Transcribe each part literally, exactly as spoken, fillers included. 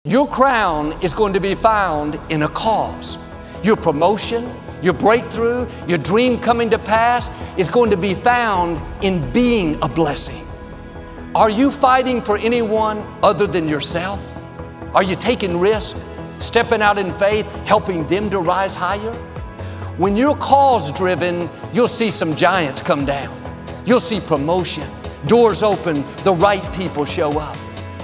Your crown is going to be found in a cause. Your promotion, your breakthrough, your dream coming to pass is going to be found in being a blessing. Are you fighting for anyone other than yourself? Are you taking risks, stepping out in faith, helping them to rise higher? When you're cause-driven, you'll see some giants come down. You'll see promotion, doors open, the right people show up.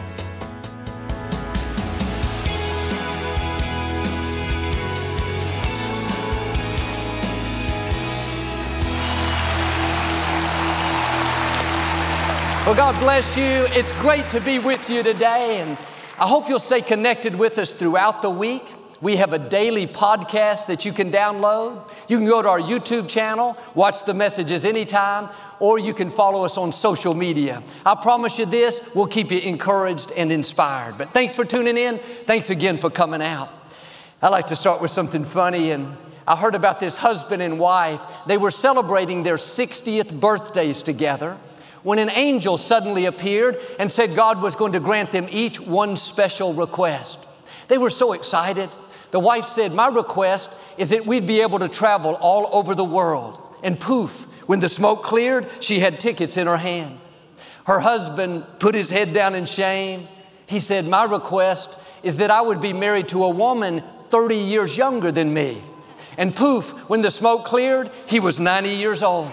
Well, God bless you. It's great to be with you today, and I hope you'll stay connected with us throughout the week. We have a daily podcast that you can download. You can go to our YouTube channel, watch the messages anytime, or you can follow us on social media. I promise you this, we'll keep you encouraged and inspired. But thanks for tuning in. Thanks again for coming out. I like to start with something funny, and I heard about this husband and wife. They were celebrating their sixtieth birthdays together when an angel suddenly appeared and said God was going to grant them each one special request. They were so excited. The wife said, "My request is that we'd be able to travel all over the world." And poof, when the smoke cleared, she had tickets in her hand. Her husband put his head down in shame. He said, "My request is that I would be married to a woman thirty years younger than me." And poof, when the smoke cleared, he was ninety years old.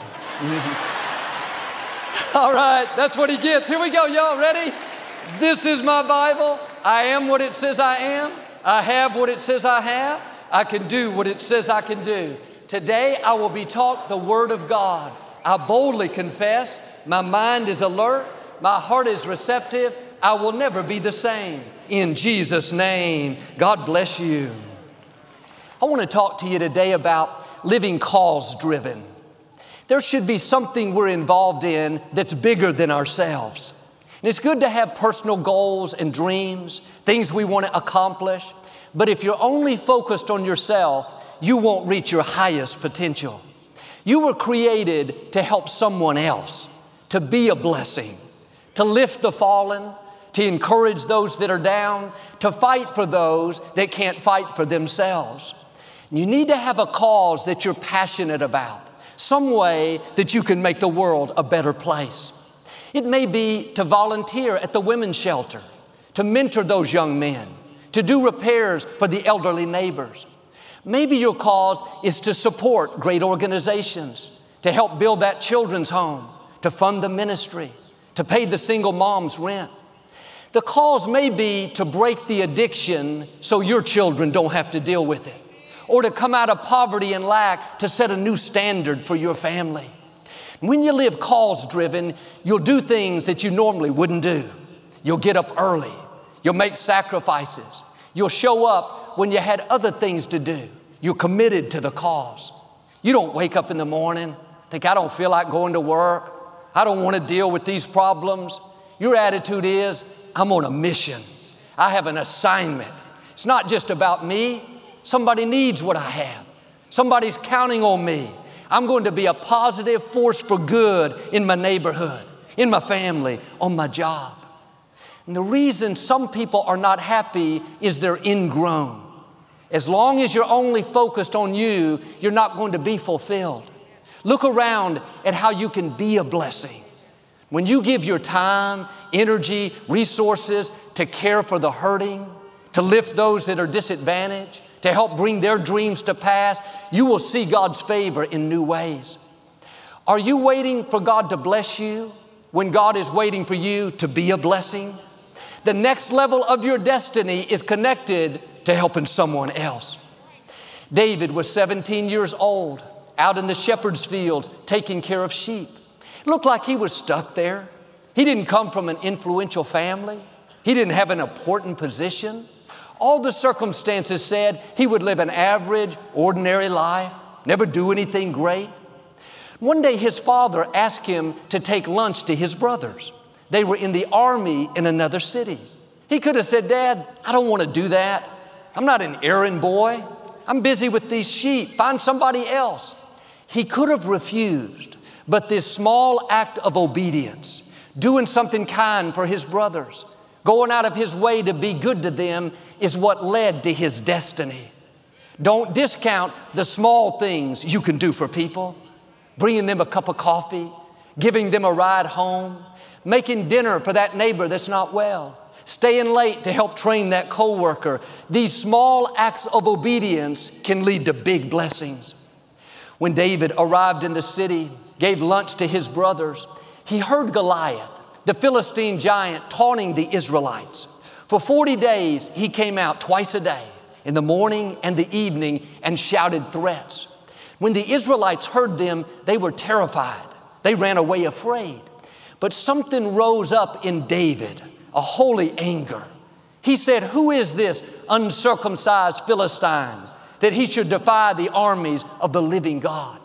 All right, that's what he gets. Here we go, y'all. Ready? This is my Bible. I am what it says I am. I have what it says I have. I can do what it says I can do. Today, I will be taught the Word of God. I boldly confess. My mind is alert. My heart is receptive. I will never be the same. In Jesus' name, God bless you. I want to talk to you today about living cause-driven. There should be something we're involved in that's bigger than ourselves. And it's good to have personal goals and dreams, things we want to accomplish. But if you're only focused on yourself, you won't reach your highest potential. You were created to help someone else, to be a blessing, to lift the fallen, to encourage those that are down, to fight for those that can't fight for themselves. You need to have a cause that you're passionate about. Some way that you can make the world a better place. It may be to volunteer at the women's shelter, to mentor those young men, to do repairs for the elderly neighbors. Maybe your cause is to support great organizations, to help build that children's home, to fund the ministry, to pay the single mom's rent. The cause may be to break the addiction so your children don't have to deal with it, or to come out of poverty and lack to set a new standard for your family. When you live cause-driven, you'll do things that you normally wouldn't do. You'll get up early. You'll make sacrifices. You'll show up when you had other things to do. You're committed to the cause. You don't wake up in the morning, think, "I don't feel like going to work. I don't want to deal with these problems." Your attitude is, "I'm on a mission. I have an assignment. It's not just about me. Somebody needs what I have. Somebody's counting on me. I'm going to be a positive force for good in my neighborhood, in my family, on my job." And the reason some people are not happy is they're ingrown. As long as you're only focused on you, you're not going to be fulfilled. Look around at how you can be a blessing. When you give your time, energy, resources to care for the hurting, to lift those that are disadvantaged, to help bring their dreams to pass, you will see God's favor in new ways. Are you waiting for God to bless you when God is waiting for you to be a blessing? The next level of your destiny is connected to helping someone else. David was seventeen years old, out in the shepherd's fields, taking care of sheep. It looked like he was stuck there. He didn't come from an influential family. He didn't have an important position. All the circumstances said he would live an average, ordinary life, never do anything great. One day his father asked him to take lunch to his brothers. They were in the army in another city. He could have said, "Dad, I don't want to do that. I'm not an errand boy. I'm busy with these sheep. Find somebody else." He could have refused, but this small act of obedience, doing something kind for his brothers, going out of his way to be good to them is what led to his destiny. Don't discount the small things you can do for people. Bringing them a cup of coffee, giving them a ride home, making dinner for that neighbor that's not well, staying late to help train that coworker. These small acts of obedience can lead to big blessings. When David arrived in the city, gave lunch to his brothers, he heard Goliath, the Philistine giant, taunting the Israelites. For forty days, he came out twice a day, in the morning and the evening, and shouted threats. When the Israelites heard them, they were terrified. They ran away afraid. But something rose up in David, a holy anger. He said, "Who is this uncircumcised Philistine that he should defy the armies of the living God?"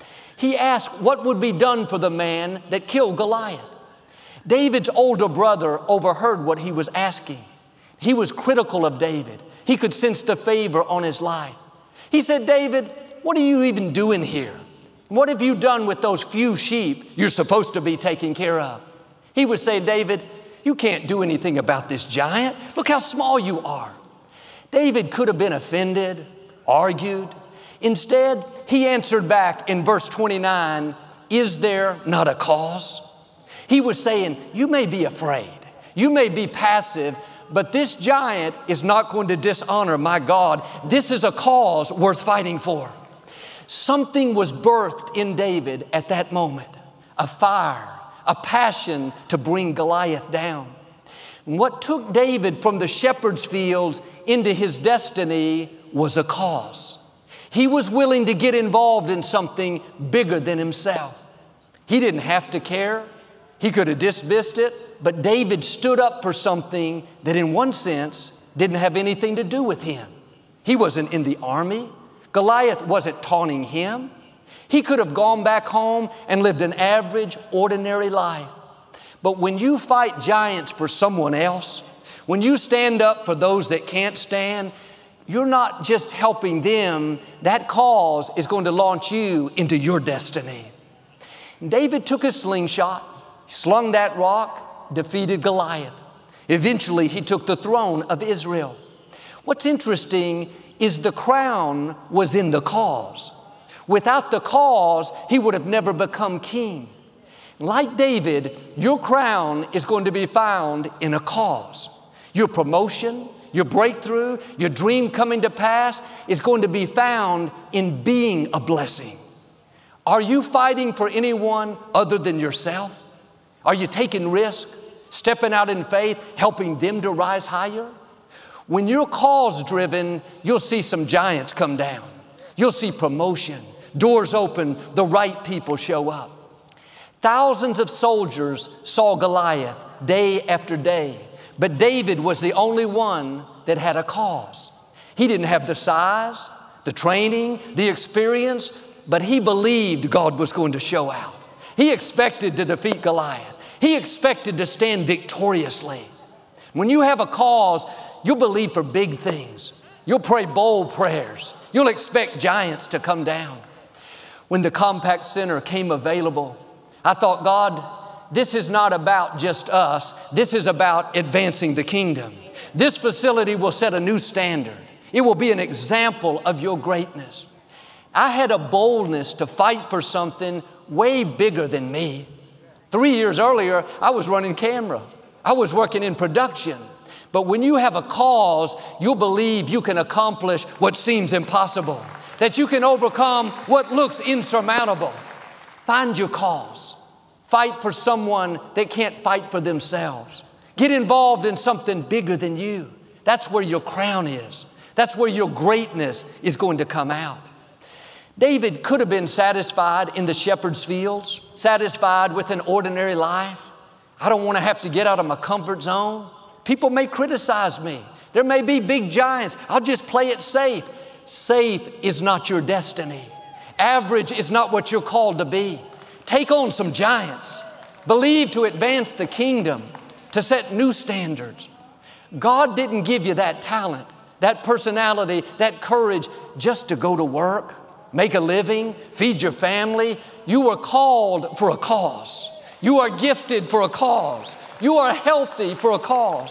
He asked what would be done for the man that killed Goliath. David's older brother overheard what he was asking. He was critical of David. He could sense the favor on his life. He said, "David, what are you even doing here? What have you done with those few sheep you're supposed to be taking care of?" He would say, "David, you can't do anything about this giant. Look how small you are." David could have been offended, argued. Instead, he answered back in verse twenty-nine, "Is there not a cause?" He was saying, you may be afraid, you may be passive, but this giant is not going to dishonor my God. This is a cause worth fighting for. Something was birthed in David at that moment, a fire, a passion to bring Goliath down. And what took David from the shepherd's fields into his destiny was a cause. He was willing to get involved in something bigger than himself. He didn't have to care. He could have dismissed it, but David stood up for something that in one sense didn't have anything to do with him. He wasn't in the army. Goliath wasn't taunting him. He could have gone back home and lived an average, ordinary life. But when you fight giants for someone else, when you stand up for those that can't stand, you're not just helping them. That cause is going to launch you into your destiny. David took a slingshot, slung that rock, defeated Goliath. Eventually, he took the throne of Israel. What's interesting is the crown was in the cause. Without the cause, he would have never become king. Like David, your crown is going to be found in a cause. Your promotion, your breakthrough, your dream coming to pass is going to be found in being a blessing. Are you fighting for anyone other than yourself? Are you taking risk, stepping out in faith, helping them to rise higher? When you're cause-driven, you'll see some giants come down. You'll see promotion, doors open, the right people show up. Thousands of soldiers saw Goliath day after day, but David was the only one that had a cause. He didn't have the size, the training, the experience, but he believed God was going to show out. He expected to defeat Goliath. He expected to stand victoriously. When you have a cause, you'll believe for big things. You'll pray bold prayers. You'll expect giants to come down. When the Compact Center came available, I thought, God, this is not about just us. This is about advancing the kingdom. This facility will set a new standard. It will be an example of your greatness. I had a boldness to fight for something way bigger than me. Three years earlier, I was running camera. I was working in production. But when you have a cause, you'll believe you can accomplish what seems impossible, that you can overcome what looks insurmountable. Find your cause. Fight for someone that can't fight for themselves. Get involved in something bigger than you. That's where your crown is. That's where your greatness is going to come out. David could have been satisfied in the shepherd's fields, satisfied with an ordinary life. I don't want to have to get out of my comfort zone. People may criticize me. There may be big giants. I'll just play it safe. Safe is not your destiny. Average is not what you're called to be. Take on some giants. Believe to advance the kingdom, to set new standards. God didn't give you that talent, that personality, that courage just to go to work, make a living, feed your family. You were called for a cause. You are gifted for a cause. You are healthy for a cause.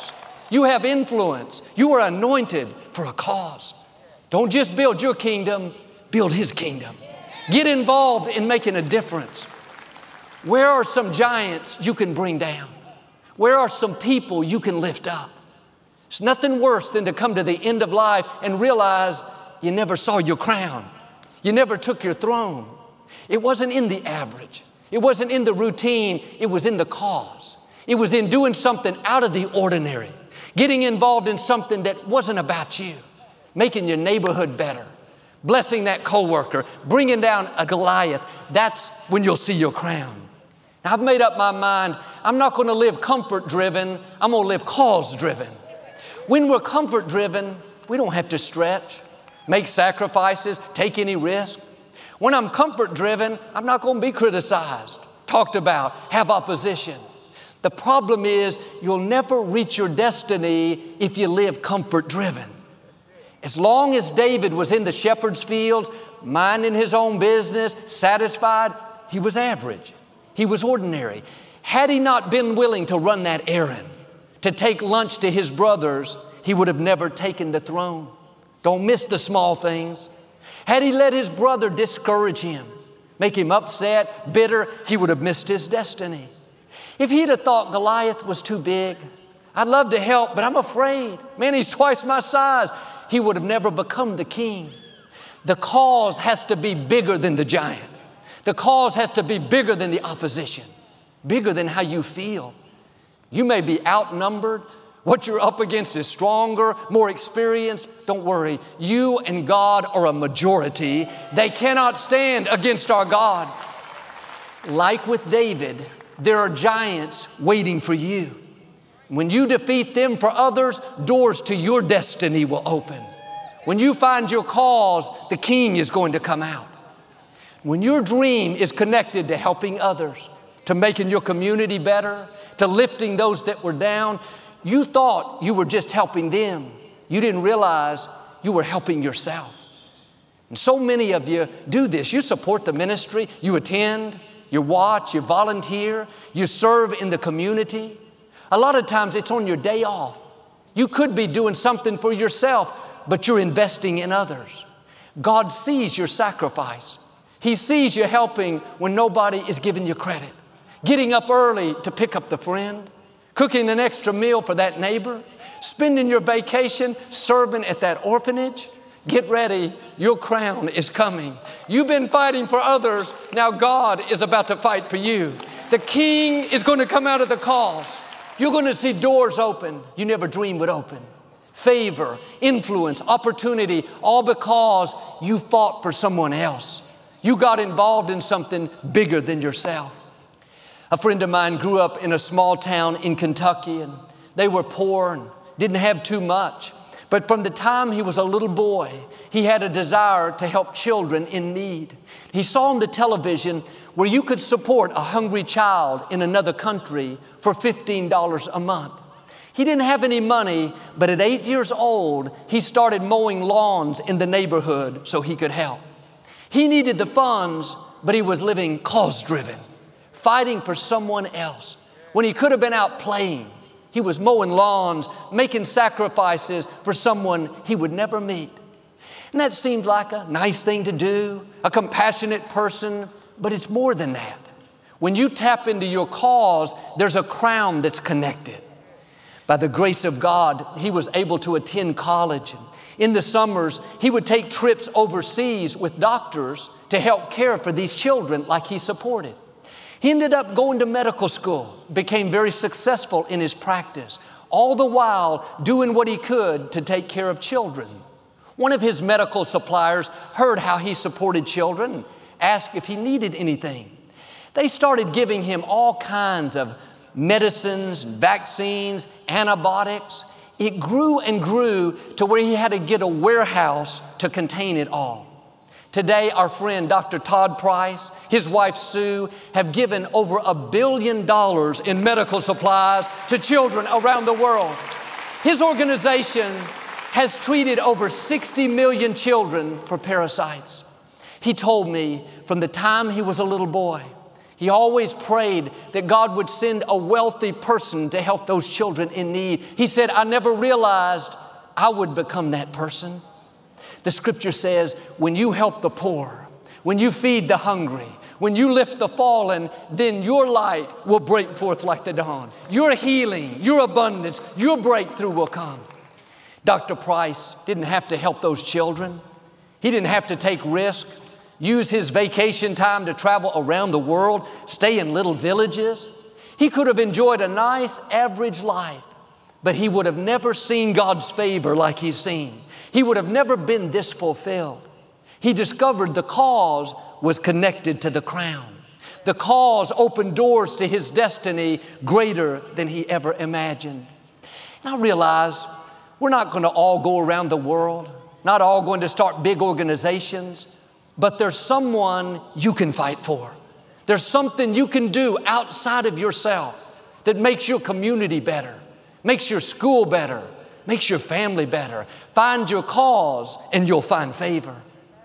You have influence. You are anointed for a cause. Don't just build your kingdom, build His kingdom. Get involved in making a difference. Where are some giants you can bring down? Where are some people you can lift up? It's nothing worse than to come to the end of life and realize you never saw your crown. You never took your throne. It wasn't in the average. It wasn't in the routine. It was in the cause. It was in doing something out of the ordinary, getting involved in something that wasn't about you, making your neighborhood better, blessing that coworker, bringing down a Goliath. That's when you'll see your crown. Now, I've made up my mind. I'm not going to live comfort-driven. I'm going to live cause-driven. When we're comfort-driven, we don't have to stretch, make sacrifices, take any risk. When I'm comfort-driven, I'm not going to be criticized, talked about, have opposition. The problem is you'll never reach your destiny if you live comfort-driven. As long as David was in the shepherd's fields, minding his own business, satisfied, he was average. He was ordinary. Had he not been willing to run that errand, to take lunch to his brothers, he would have never taken the throne. Don't miss the small things. Had he let his brother discourage him, make him upset, bitter, he would have missed his destiny. If he'd have thought Goliath was too big, I'd love to help, but I'm afraid. Man, he's twice my size. He would have never become the king. The cause has to be bigger than the giant. The cause has to be bigger than the opposition, bigger than how you feel. You may be outnumbered. What you're up against is stronger, more experienced. Don't worry. You and God are a majority. They cannot stand against our God. Like with David, there are giants waiting for you. When you defeat them for others, doors to your destiny will open. When you find your cause, the king is going to come out. When your dream is connected to helping others, to making your community better, to lifting those that were down, you thought you were just helping them. You didn't realize you were helping yourself. And so many of you do this. You support the ministry, you attend, you watch, you volunteer, you serve in the community. A lot of times it's on your day off. You could be doing something for yourself, but you're investing in others. God sees your sacrifice. He sees you helping when nobody is giving you credit. Getting up early to pick up the friend, cooking an extra meal for that neighbor, spending your vacation serving at that orphanage. Get ready, your crown is coming. You've been fighting for others, now God is about to fight for you. The king is going to come out of the cause. You're going to see doors open you never dreamed would open. Favor, influence, opportunity, all because you fought for someone else. You got involved in something bigger than yourself. A friend of mine grew up in a small town in Kentucky, and they were poor and didn't have too much. But from the time he was a little boy, he had a desire to help children in need. He saw on the television where you could support a hungry child in another country for fifteen dollars a month. He didn't have any money, but at eight years old, he started mowing lawns in the neighborhood so he could help. He needed the funds, but he was living cause-driven, fighting for someone else. When he could have been out playing, he was mowing lawns, making sacrifices for someone he would never meet. And that seemed like a nice thing to do, a compassionate person, but it's more than that. When you tap into your cause, there's a crown that's connected. By the grace of God, he was able to attend college. In the summers, he would take trips overseas with doctors to help care for these children like he supported. He ended up going to medical school, became very successful in his practice, all the while doing what he could to take care of children. One of his medical suppliers heard how he supported children and asked if he needed anything. They started giving him all kinds of medicines, vaccines, antibiotics. It grew and grew to where he had to get a warehouse to contain it all. Today, our friend, Doctor Todd Price, his wife, Sue, have given over a billion dollars in medical supplies to children around the world. His organization has treated over sixty million children for parasites. He told me from the time he was a little boy, He always prayed that God would send a wealthy person to help those children in need. He said, I never realized I would become that person. The scripture says, when you help the poor, when you feed the hungry, when you lift the fallen, then your light will break forth like the dawn. Your healing, your abundance, your breakthrough will come. Doctor Price didn't have to help those children. He didn't have to take risks, use his vacation time to travel around the world, stay in little villages. He could have enjoyed a nice, average life, but he would have never seen God's favor like he's seen. He would have never been this fulfilled. He discovered the cause was connected to the crown. The cause opened doors to his destiny greater than he ever imagined. And I realize we're not going to all go around the world, not all going to start big organizations, but there's someone you can fight for. There's something you can do outside of yourself that makes your community better, makes your school better, makes your family better. Find your cause and you'll find favor.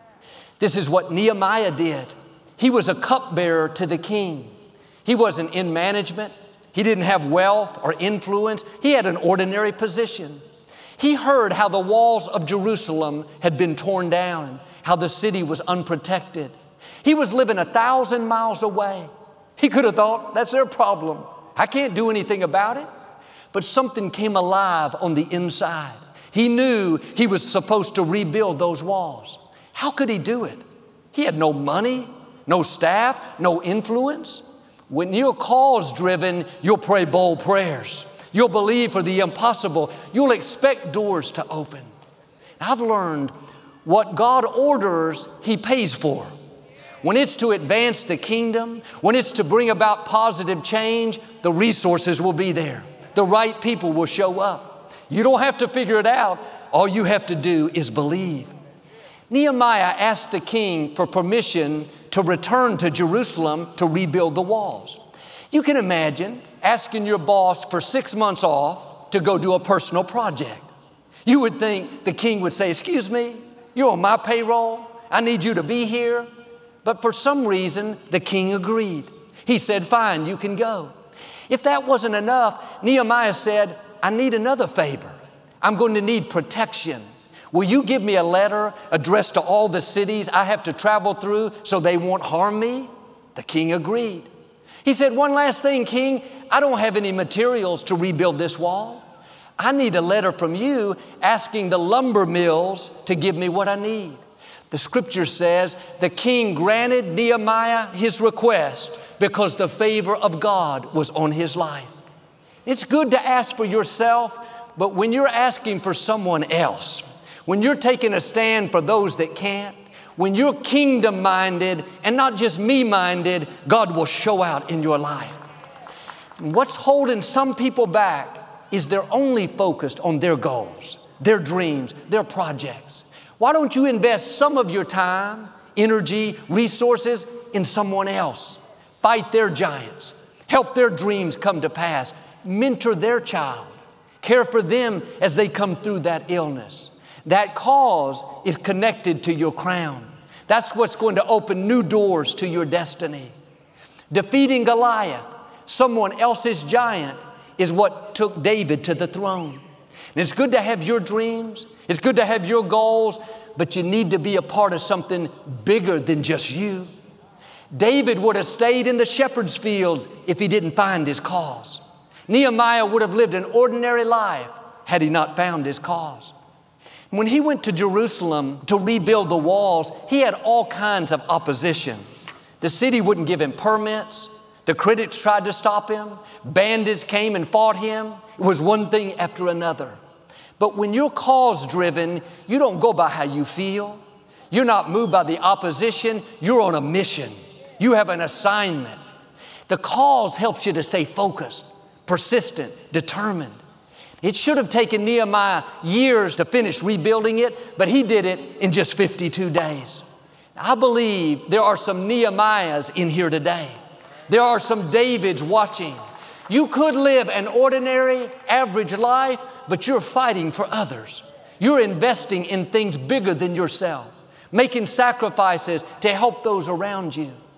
This is what Nehemiah did. He was a cupbearer to the king. He wasn't in management. He didn't have wealth or influence. He had an ordinary position. He heard how the walls of Jerusalem had been torn down, how the city was unprotected. He was living a thousand miles away. He could have thought, that's their problem. I can't do anything about it. But something came alive on the inside. He knew he was supposed to rebuild those walls. How could he do it? He had no money, no staff, no influence. When you're cause-driven, you'll pray bold prayers. You'll believe for the impossible. You'll expect doors to open. I've learned what God orders, He pays for. When it's to advance the kingdom, when it's to bring about positive change, the resources will be there. The right people will show up. You don't have to figure it out. All you have to do is believe. Nehemiah asked the king for permission to return to Jerusalem to rebuild the walls. You can imagine asking your boss for six months off to go do a personal project. You would think the king would say, excuse me, you're on my payroll. I need you to be here. But for some reason, the king agreed. He said, fine, you can go. If that wasn't enough, Nehemiah said, I need another favor. I'm going to need protection. Will you give me a letter addressed to all the cities I have to travel through so they won't harm me? The king agreed. He said, one last thing, king, I don't have any materials to rebuild this wall. I need a letter from you asking the lumber mills to give me what I need. The scripture says the king granted Nehemiah his request because the favor of God was on his life. It's good to ask for yourself, but when you're asking for someone else, when you're taking a stand for those that can't, when you're kingdom-minded and not just me-minded, God will show out in your life. And what's holding some people back is they're only focused on their goals, their dreams, their projects. Why don't you invest some of your time, energy, resources in someone else? Fight their giants. Help their dreams come to pass. Mentor their child. Care for them as they come through that illness. That cause is connected to your crown. That's what's going to open new doors to your destiny. Defeating Goliath, someone else's giant, is what took David to the throne. And it's good to have your dreams. It's good to have your goals, but you need to be a part of something bigger than just you. David would have stayed in the shepherd's fields if he didn't find his cause. Nehemiah would have lived an ordinary life had he not found his cause. When he went to Jerusalem to rebuild the walls, he had all kinds of opposition. The city wouldn't give him permits. The critics tried to stop him. Bandits came and fought him. It was one thing after another. But when you're cause-driven, you don't go by how you feel. You're not moved by the opposition. You're on a mission. You have an assignment. The cause helps you to stay focused, persistent, determined. It should have taken Nehemiah years to finish rebuilding it, but he did it in just fifty-two days. I believe there are some Nehemiahs in here today. There are some Davids watching. You could live an ordinary, average life, but you're fighting for others. You're investing in things bigger than yourself, making sacrifices to help those around you.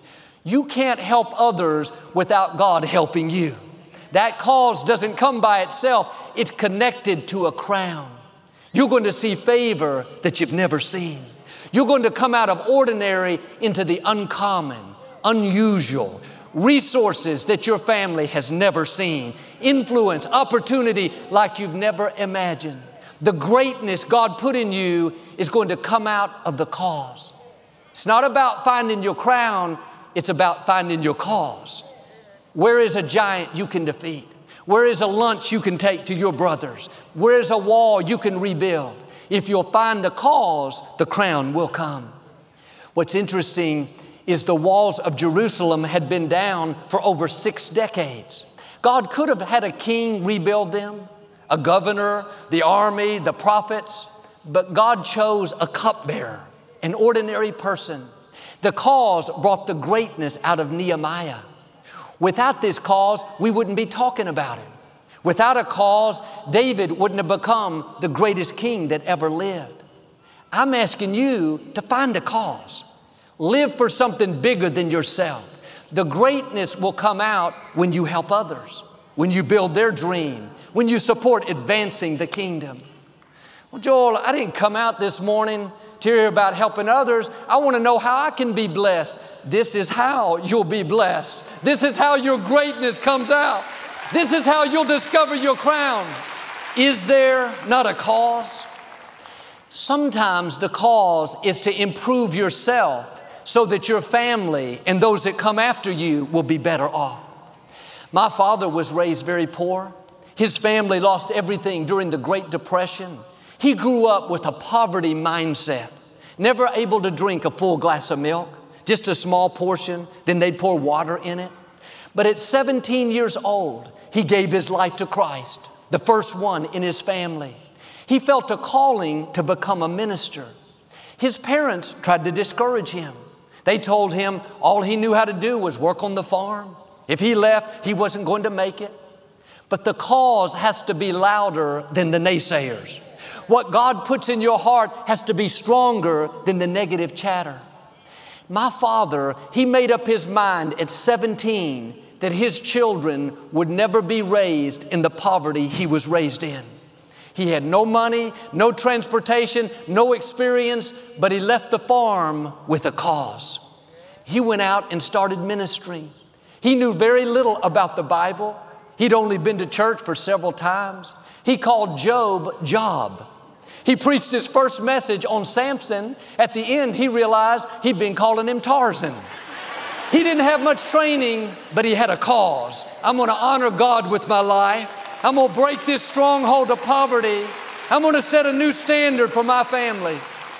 You can't help others without God helping you. That cause doesn't come by itself. It's connected to a crown. You're going to see favor that you've never seen. You're going to come out of ordinary into the uncommon, unusual, resources that your family has never seen, influence, opportunity like you've never imagined. The greatness God put in you is going to come out of the cause. It's not about finding your crown, it's about finding your cause. Where is a giant you can defeat? Where is a lunch you can take to your brothers? Where is a wall you can rebuild? If you'll find the cause, the crown will come. What's interesting is the walls of Jerusalem had been down for over six decades. God could have had a king rebuild them, a governor, the army, the prophets, but God chose a cupbearer, an ordinary person. The cause brought the greatness out of Nehemiah. Without this cause, we wouldn't be talking about it. Without a cause, David wouldn't have become the greatest king that ever lived. I'm asking you to find a cause. Live for something bigger than yourself. The greatness will come out when you help others, when you build their dream, when you support advancing the kingdom. Well, Joel, I didn't come out this morning to hear about helping others. I want to know how I can be blessed. This is how you'll be blessed. This is how your greatness comes out. This is how you'll discover your crown. Is there not a cause? Sometimes the cause is to improve yourself so that your family and those that come after you will be better off. My father was raised very poor. His family lost everything during the Great Depression. He grew up with a poverty mindset, never able to drink a full glass of milk, just a small portion, then they'd pour water in it. But at seventeen years old, he gave his life to Christ, the first one in his family. He felt a calling to become a minister. His parents tried to discourage him. They told him all he knew how to do was work on the farm. If he left, he wasn't going to make it. But the cause has to be louder than the naysayers. What God puts in your heart has to be stronger than the negative chatter. My father, he made up his mind at seventeen that his children would never be raised in the poverty he was raised in. He had no money, no transportation, no experience, but he left the farm with a cause. He went out and started ministering. He knew very little about the Bible. He'd only been to church for several times. He called Job Job. He preached his first message on Samson. At the end, he realized he'd been calling him Tarzan. He didn't have much training, but he had a cause. I'm going to honor God with my life. I'm going to break this stronghold of poverty. I'm going to set a new standard for my family.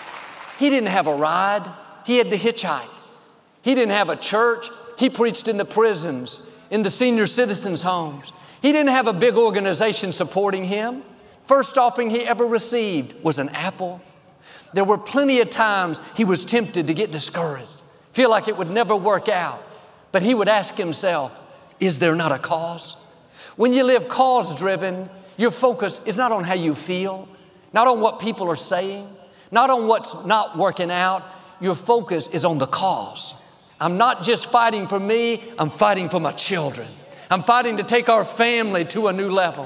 He didn't have a ride. He had to hitchhike. He didn't have a church. He preached in the prisons, in the senior citizens' homes. He didn't have a big organization supporting him. First offering he ever received was an apple. There were plenty of times he was tempted to get discouraged, feel like it would never work out. But he would ask himself, is there not a cause? When you live cause-driven, your focus is not on how you feel, not on what people are saying, not on what's not working out. Your focus is on the cause. I'm not just fighting for me, I'm fighting for my children. I'm fighting to take our family to a new level.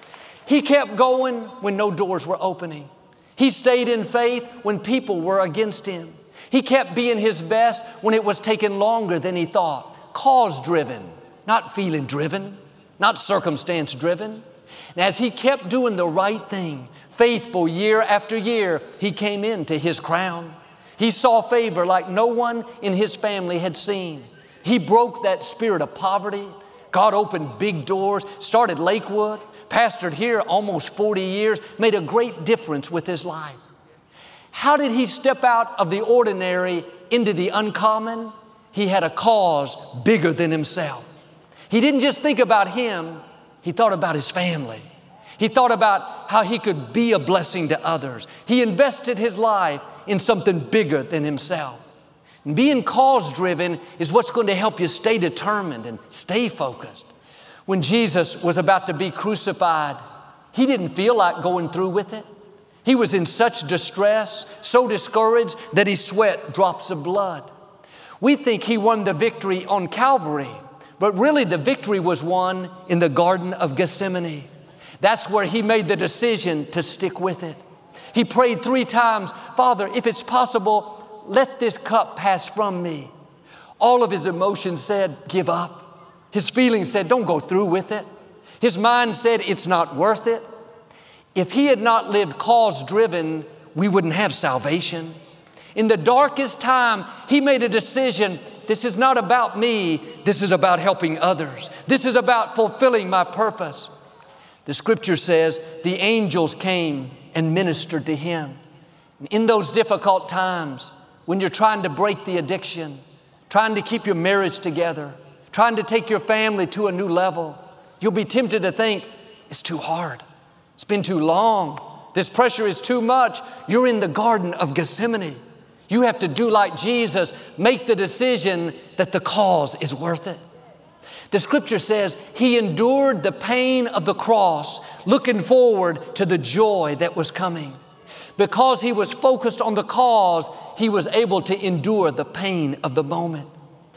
He kept going when no doors were opening. He stayed in faith when people were against him. He kept being his best when it was taking longer than he thought. Cause-driven, not feeling-driven, not circumstance-driven. And as he kept doing the right thing, faithful year after year, he came into his crown. He saw favor like no one in his family had seen. He broke that spirit of poverty. God opened big doors, started Lakewood, pastored here almost forty years, made a great difference with his life. How did he step out of the ordinary into the uncommon? He had a cause bigger than himself. He didn't just think about him, he thought about his family. He thought about how he could be a blessing to others. He invested his life in something bigger than himself. And being cause-driven is what's going to help you stay determined and stay focused. When Jesus was about to be crucified, he didn't feel like going through with it. He was in such distress, so discouraged that he sweat drops of blood. We think he won the victory on Calvary, but really the victory was won in the Garden of Gethsemane. That's where he made the decision to stick with it. He prayed three times, Father, if it's possible, let this cup pass from me. All of his emotions said, give up. His feelings said, don't go through with it. His mind said, it's not worth it. If he had not lived cause-driven, we wouldn't have salvation. In the darkest time, he made a decision. This is not about me. This is about helping others. This is about fulfilling my purpose. The scripture says the angels came and ministered to him. In those difficult times, when you're trying to break the addiction, trying to keep your marriage together, trying to take your family to a new level, you'll be tempted to think, it's too hard. It's been too long. This pressure is too much. You're in the Garden of Gethsemane. You have to do like Jesus, make the decision that the cause is worth it. The scripture says he endured the pain of the cross, looking forward to the joy that was coming. Because he was focused on the cause, he was able to endure the pain of the moment.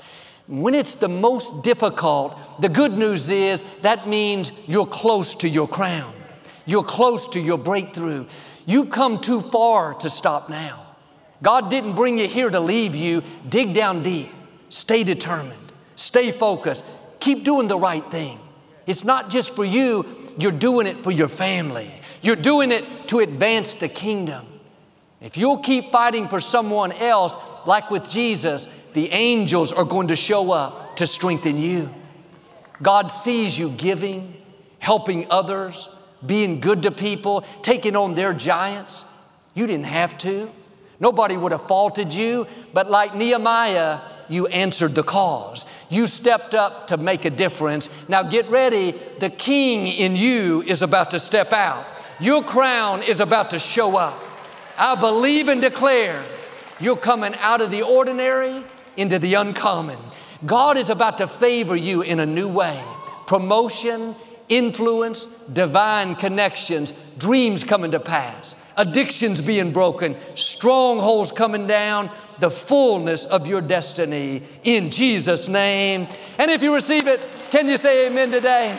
When it's the most difficult, the good news is that means you're close to your crown. You're close to your breakthrough. You've come too far to stop now. God didn't bring you here to leave you. Dig down deep. Stay determined. Stay focused. Keep doing the right thing. It's not just for you. You're doing it for your family. You're doing it to advance the kingdom. If you'll keep fighting for someone else, like with Jesus, the angels are going to show up to strengthen you. God sees you giving, helping others, being good to people, taking on their giants. You didn't have to. Nobody would have faulted you, but like Nehemiah, you answered the cause. You stepped up to make a difference. Now get ready. The king in you is about to step out. Your crown is about to show up. I believe and declare you're coming out of the ordinary into the uncommon. God is about to favor you in a new way. Promotion, influence, divine connections, dreams coming to pass, addictions being broken, strongholds coming down, the fullness of your destiny in Jesus' name. And if you receive it, can you say amen today?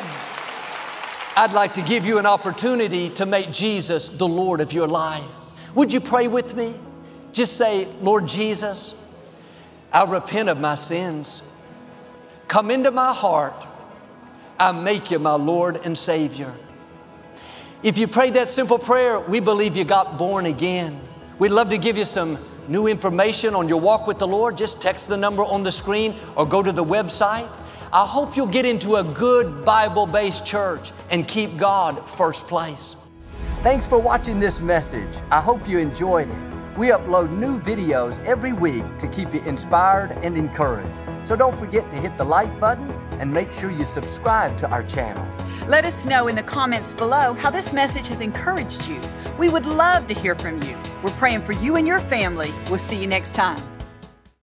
I'd like to give you an opportunity to make Jesus the Lord of your life. Would you pray with me? Just say, Lord Jesus, I repent of my sins. Come into my heart. I make you my Lord and Savior. If you prayed that simple prayer, we believe you got born again. We'd love to give you some new information on your walk with the Lord. Just text the number on the screen or go to the website. I hope you'll get into a good Bible-based church and keep God first place. Thanks for watching this message. I hope you enjoyed it. We upload new videos every week to keep you inspired and encouraged. So don't forget to hit the like button and make sure you subscribe to our channel. Let us know in the comments below how this message has encouraged you. We would love to hear from you. We're praying for you and your family. We'll see you next time.